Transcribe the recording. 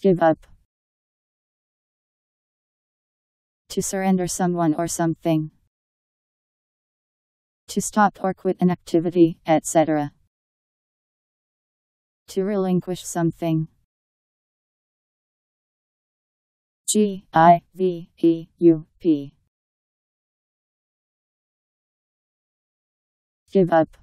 Give up. To surrender someone or something. To stop or quit an activity, etc. To relinquish something. G-I-V-E-U-P. Give up.